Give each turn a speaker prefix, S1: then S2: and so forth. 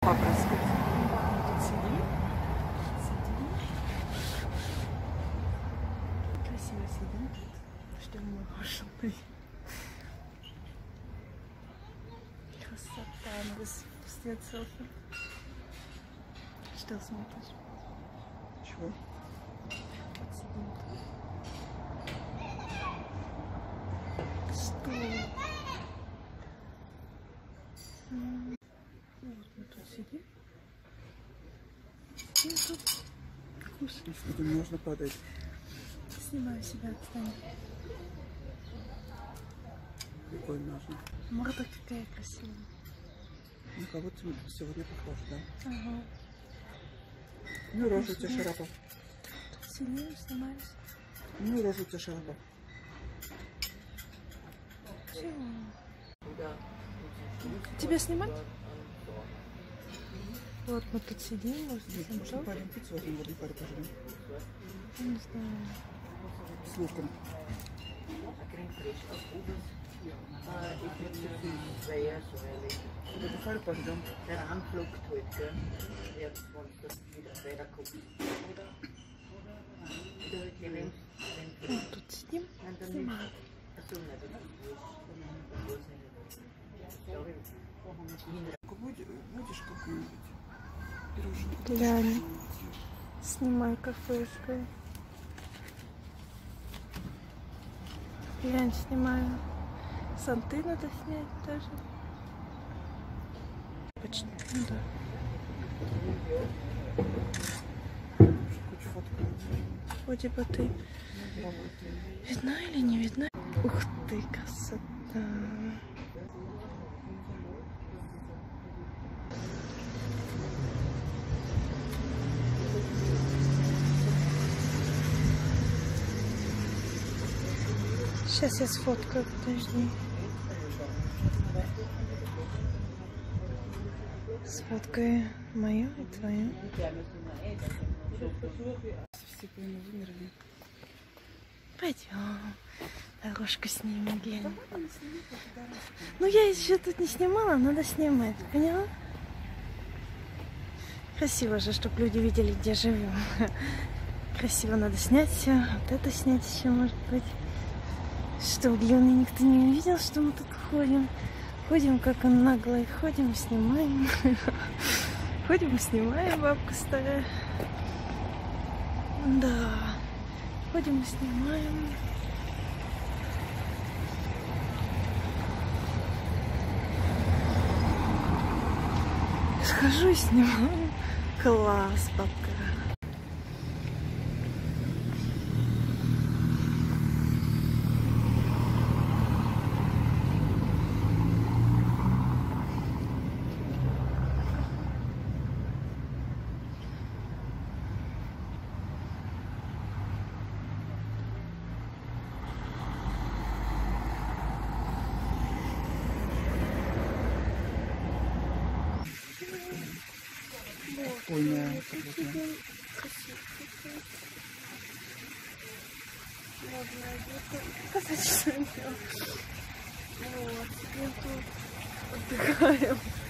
S1: Папа сказал. Тут сидим. Красиво сидим. Ждем мороженое. Красота. Надо снять селфи. Что смотришь?
S2: Чего?
S1: Вот сидим тут. Что? Вот мы тут сидим. И тут кушаем.
S2: Что-то можно падать.
S1: Снимаю себя, отстань.
S2: Прикольно нужно.
S1: Морда какая красивая.
S2: На кого ты сегодня похож, да?
S1: Ага.
S2: Ну, рожа у тебя шарапа.
S1: Тут сидим, снимаюсь.
S2: Ну, рожа у тебя шарапа.
S1: Чего? Тебя снимать? Вот мы тут сидим, может,
S2: Может, пойдем пиццу возьмем, воды пару пожрем?
S1: не знаю.
S2: С луком. Воды пару пожрем.
S1: Вот тут сидим, снимаем.
S2: Будешь какую-нибудь пироженку?
S1: Глянь, снимай кафешкой. Глянь, снимаю. Санты надо снять тоже. Почти, ну да.
S2: Хочу фотку.
S1: Вроде бы ты видна или не видна? Ух ты, красота. Сейчас я сфоткаю, подожди. Сфоткаю мою и твою.
S2: Все прямо вымерли.
S1: Пойдем. Дорожку снимем, глянь. Ну я еще тут не снимала, надо снимать, поняла? Красиво же, чтобы люди видели, где живем. Красиво надо снять все. Вот это снять еще может быть. Что, главное, никто не увидел, что мы тут ходим. Ходим, как он нагло, ходим, снимаем. Ходим, снимаем, бабка старая. Да. Ходим, снимаем. Схожу и снимаю. Класс, бабка.
S2: Прикольная.
S1: Сказать, что я вот, сидим тут, отдыхаем.